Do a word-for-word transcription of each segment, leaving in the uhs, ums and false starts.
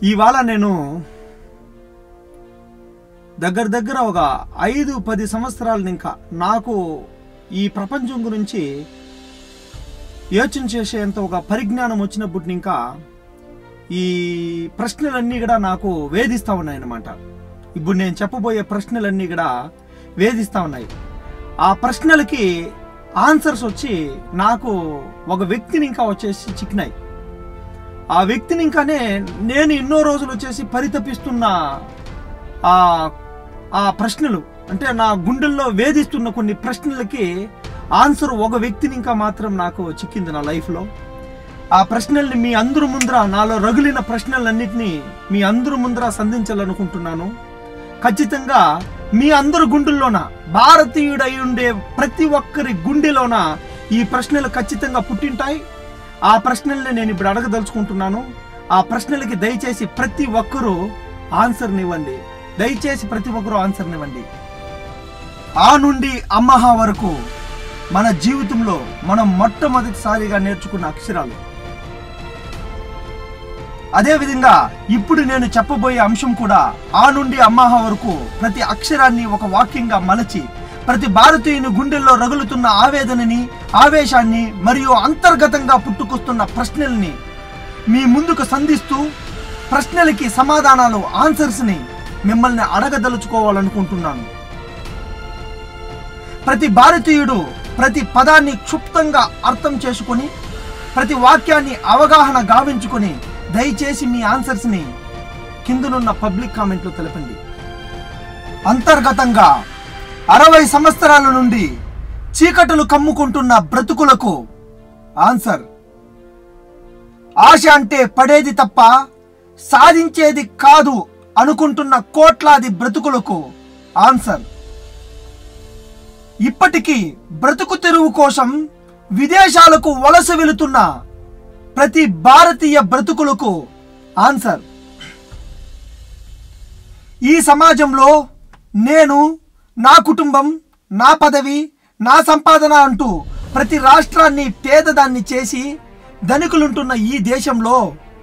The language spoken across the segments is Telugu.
ఇవాళ నేను దగ్గర దగ్గర ఒక ఐదు పది సంవత్సరాలు ఇంకా నాకు ఈ ప్రపంచం గురించి యోచన చేసేంత ఒక పరిజ్ఞానం వచ్చినప్పుడు ఇంకా ఈ ప్రశ్నలన్నీ కూడా నాకు వేధిస్తూ ఉన్నాయన్నమాట. ఇప్పుడు నేను చెప్పబోయే ప్రశ్నలన్నీ కూడా వేధిస్తూ ఉన్నాయి. ఆ ప్రశ్నలకి ఆన్సర్స్ వచ్చి నాకు ఒక వ్యక్తిని ఇంకా వచ్చేసి చిక్కినాయి. ఆ వ్యక్తిని ఇంకానే నేను ఎన్నో రోజులు వచ్చేసి పరితపిస్తున్న ఆ ఆ ప్రశ్నలు అంటే నా గుండెల్లో వేధిస్తున్న కొన్ని ప్రశ్నలకి ఆన్సర్ ఒక వ్యక్తిని ఇంకా మాత్రం నాకు చిక్కింది నా లైఫ్లో. ఆ ప్రశ్నల్ని మీ అందరి ముందర నాలో రగిలిన ప్రశ్నలన్నింటినీ మీ అందరి ముందర సంధించాలనుకుంటున్నాను. ఖచ్చితంగా మీ అందరి గుండెల్లోన భారతీయుడై ఉండే ప్రతి ఒక్కరి గుండెలోన ఈ ప్రశ్నలు ఖచ్చితంగా పుట్టింటాయి. ఆ ప్రశ్నల్ని నేను ఇప్పుడు అడగదలుచుకుంటున్నాను. ఆ ప్రశ్నలకి దయచేసి ప్రతి ఒక్కరూ ఆన్సర్నివ్వండి. దయచేసి ప్రతి ఒక్కరూ ఆన్సర్నివ్వండి. ఆ నుండి అమ్మహ వరకు మన జీవితంలో మనం మొట్టమొదటిసారిగా నేర్చుకున్న అక్షరాలు. అదేవిధంగా ఇప్పుడు నేను చెప్పబోయే అంశం కూడా ఆ నుండి అమ్మహ వరకు ప్రతి అక్షరాన్ని ఒక వాక్యంగా మలచి ప్రతి భారతీయుని గుండెల్లో రగులుతున్న ఆవేదనని, ఆవేశాన్ని మరియు అంతర్గతంగా పుట్టుకొస్తున్న ప్రశ్నల్ని మీ ముందుకు సంధిస్తూ ప్రశ్నలకి సమాధానాలు, ఆన్సర్స్ని మిమ్మల్ని అడగదలుచుకోవాలనుకుంటున్నాను. ప్రతి భారతీయుడు ప్రతి పదాన్ని క్షుప్తంగా అర్థం చేసుకుని ప్రతి వాక్యాన్ని అవగాహన గావించుకుని దయచేసి మీ ఆన్సర్స్ని కిందనున్న పబ్లిక్ కామెంట్లో తెలపండి. అంతర్గతంగా అరవై సంవత్సరాల నుండి చీకటులు కమ్ముకుంటున్న బ్రతుకులకు ఆన్సర్. ఆశ అంటే పడేది తప్ప సాధించేది కాదు అనుకుంటున్న కోట్లాది బ్రతుకులకు ఆన్సర్. ఇప్పటికీ బ్రతుకు తెరువు కోసం విదేశాలకు వలస వెళుతున్న ప్రతి భారతీయ బ్రతుకులకు ఆన్సర్. ఈ సమాజంలో నేను, నా కుటుంబం, నా పదవి, నా సంపాదన అంటూ ప్రతి రాష్ట్రాన్ని పేదదాన్ని చేసి ధనికులుంటున్న ఈ దేశంలో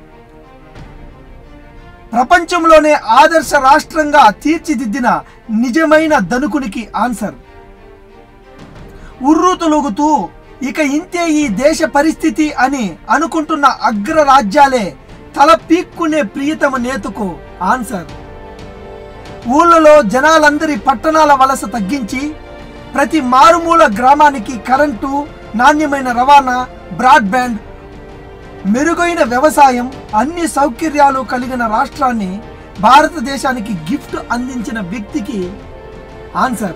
ప్రపంచంలోనే ఆదర్శ రాష్ట్రంగా తీర్చిదిద్దిన నిజమైన ధనికునికి ఆన్సర్. ఉర్రూతలూగుతూ ఇక ఇంతే ఈ దేశ పరిస్థితి అని అనుకుంటున్న అగ్ర రాజ్యాలే తల పీక్కునే ప్రియతమ నేతకు ఆన్సర్. ఊళ్ళలో జనాలందరి పట్టణాల వలస తగ్గించి ప్రతి మారుమూల గ్రామానికి కరెంటు, నాణ్యమైన రవాణా, బ్రాడ్బ్యాండ్, మెరుగైన వ్యవసాయం, అన్ని సౌకర్యాలు కలిగిన రాష్ట్రాన్ని భారతదేశానికి గిఫ్ట్ అందించిన వ్యక్తికి ఆన్సర్.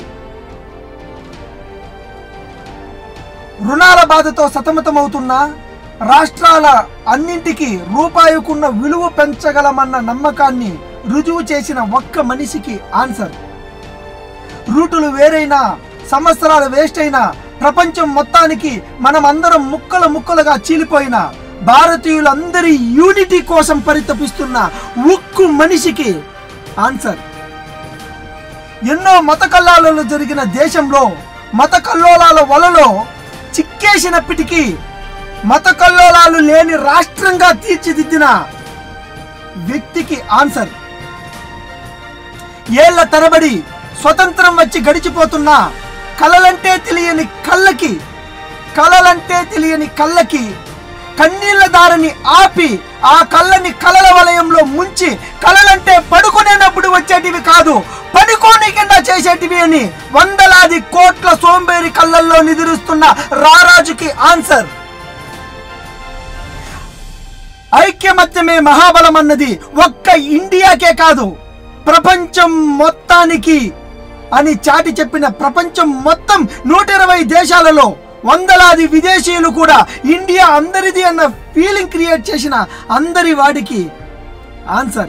రుణాల బాధతో సతమతమవుతున్న రాష్ట్రాల అన్నింటికీ రూపాయికున్న విలువ పెంచగలమన్న నమ్మకాన్ని రుజువు చేసిన ఒక్క మనిషికి ఆన్సర్. రూటులు వేరైనా, సంవత్సరాలు వేస్ట్ అయినా, ప్రపంచం మొత్తానికి మనం అందరం ముక్కలు ముక్కలుగా చీలిపోయిన భారతీయులందరి యూనిటీ కోసం పరితపిస్తున్న ఉక్కు మనిషికి ఆన్సర్. ఎన్నో మత కల్లోలాలు జరిగిన దేశంలో మత కల్లోలాల వలలో చిక్కేసినప్పటికీ మత కల్లోలాలు లేని రాష్ట్రంగా తీర్చిదిద్దిన వ్యక్తికి ఆన్సర్. ఏళ్ల తరబడి స్వతంత్రం వచ్చి గడిచిపోతున్న కలలంటే తెలియని కళ్ళకి కలలంటే తెలియని కళ్ళకి కన్నీళ్ల దారిని ఆపి ఆ కళ్ళని కలల వలయంలో ముంచి కలలంటే పడుకునేటప్పుడు వచ్చేటివి కాదు, పడుకోనికిండా చేసేటివి అని వందలాది కోట్ల సోంబేరి కళ్ళల్లో నిద్రిస్తున్న రారాజుకి ఆన్సర్. ఐక్యమత్యమే మహాబలం అన్నది ఒక్క ఇండియాకే కాదు ప్రపంచం మొత్తానికి అని చాటి చెప్పిన ప్రపంచం మొత్తం నూట ఇరవై దేశాలలో వందలాది విదేశీయులు కూడా ఇండియా అందరిది అన్న ఫీలింగ్ క్రియేట్ చేసిన అందరి వాడికి ఆన్సర్.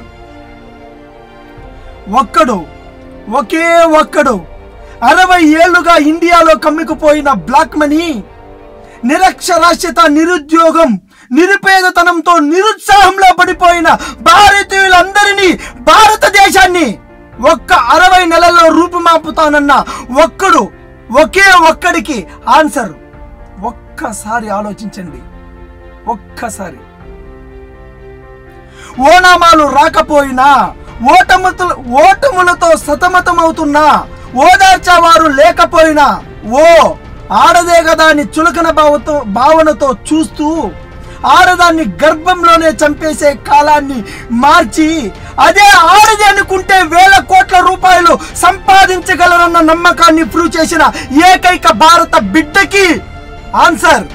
ఒక్కడు, ఒకే ఒక్కడు అరవై ఏళ్లుగా ఇండియాలో కమ్మికుపోయిన బ్లాక్ మనీ, నిరక్షరాస్యత, నిరుద్యోగం, నిరుపేదతనంతో నిరుత్సాహంలో పడిపోయిన భారతీయులందరినీ, భారతదేశాన్ని ఒక్క అరవై నెలల్లో రూపుమాపుతానన్న ఒక్కడు, ఒకే ఒక్కడికి ఆన్సర్. ఒక్కసారి ఆలోచించండి, ఒక్కసారి. ఓనామాలు రాకపోయినా, ఓటముతో ఓటములతో సతమతమవుతున్నా, ఓదార్చేవారు లేకపోయినా, ఓ ఆడదే కదా అని చులకన భావతో భావనతో చూస్తూ ఆడదాన్ని గర్భంలోనే చంపేసే కాలాన్ని మార్చి, అదే ఆడది అనుకుంటే వేల కోట్ల రూపాయలు సంపాదించగలరన్న నమ్మకాన్ని ప్రూవ్ చేసిన ఏకైక భారత బిడ్డకి ఆన్సర్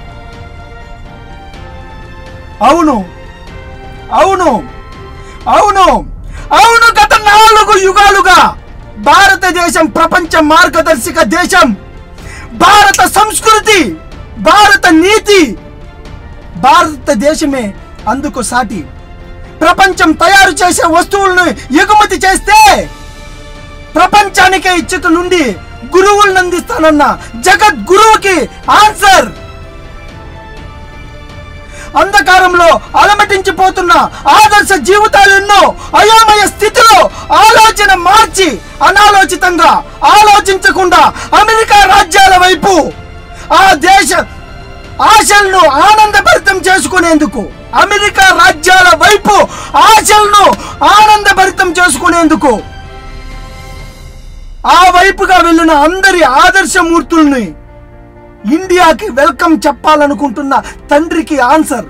అవును, అవును, అవును, అవును. గత నాలుగు యుగాలుగా భారతదేశం ప్రపంచ మార్గదర్శక దేశం. భారత సంస్కృతి, భారత నీతి, భారతదేశమే అందుకు సాటి. ప్రపంచం తయారు చేసే వస్తువులను ఎగుమతి చేస్తే ప్రపంచానికే ఇచ్చట నుండి గురువులను అందిస్తానన్న జగద్గురువుకి ఆన్సర్. అంధకారంలో అలమటించిపోతున్న ఆదర్శ జీవితాలను అయోమయ స్థితిలో ఆలోచన మార్చి, అనాలోచితంగా ఆలోచించకుండా అమెరికా రాజ్యాల వైపు ఆ దేశ ఆశలను ఆనందభరితం చేసుకునేందుకు, అమెరికా రాజ్యాల వైపు ఆశలను ఆనందభరితం చేసుకునేందుకు ఆ వైపుగా వెళ్ళిన అందరి ఆదర్శమూర్తుల్ని ఇండియాకి వెల్కమ్ చెప్పాలనుకుంటున్న తండ్రికి ఆన్సర్.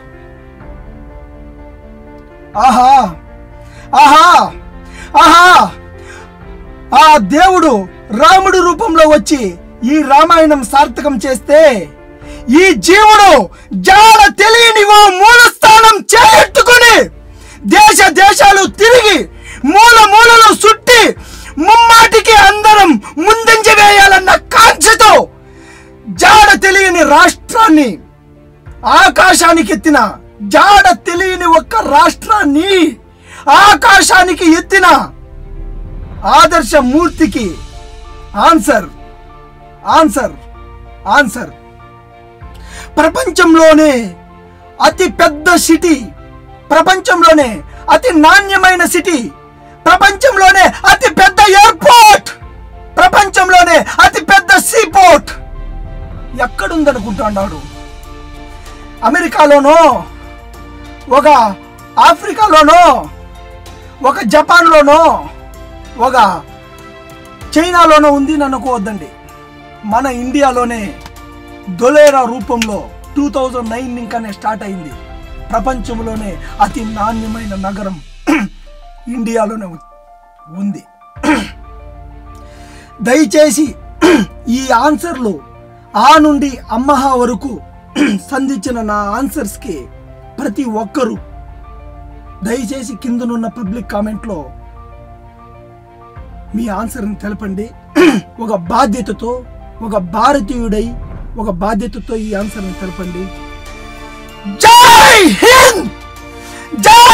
ఆహా, ఆహా, ఆహా. ఆ దేవుడు రాముడు రూపంలో వచ్చి ఈ రామాయణం సార్థకం చేస్తే, ఈ జీవుడు జాడ తెలియని ఓ మూల స్థానం చేట్టుకుని దేశ దేశాలు తిరిగి మూల మూలలో సుట్టి ముమ్మాటికి అందరం ముందంజ వేయాలన్న కాంక్షతో జాడ తెలియని రాష్ట్రాన్ని ఆకాశానికి ఎత్తిన, జాడ తెలియని ఒక్క రాష్ట్రాన్ని ఆకాశానికి ఎత్తిన ఆదర్శ మూర్తికి ఆన్సర్, ఆన్సర్, ఆన్సర్. ప్రపంచంలోనే అతి పెద్ద సిటీ, ప్రపంచంలోనే అతి నాణ్యమైన సిటీ, ప్రపంచంలోనే అతి పెద్ద ఎయిర్పోర్ట్, ప్రపంచంలోనే అతి పెద్ద సీపోర్ట్ ఎక్కడుందనుకుంటున్నాడు? అమెరికాలోనో, ఒక ఆఫ్రికాలోనో, ఒక జపాన్లోనో, ఒక చైనాలోనో ఉంది అనుకోవద్దండి. మన ఇండియాలోనే దొలేరా రూపంలో టూ థౌజండ్ నైన్ ఇంకానే స్టార్ట్ అయింది. ప్రపంచంలోనే అతి నాణ్యమైన నగరం ఇండియాలోనే ఉంది. దయచేసి ఈ ఆన్సర్లు ఆ నుండి అమ్మహ వరకు సంధించిన నా ఆన్సర్స్కి ప్రతి ఒక్కరూ దయచేసి కిందనున్న పబ్లిక్ కామెంట్లో మీ ఆన్సర్ని తెలపండి. ఒక బాధ్యతతో, ఒక భారతీయుడై ఒక బాధ్యతతో ఈ ఆన్సర్ని తెలపండి. జై హింద్, జై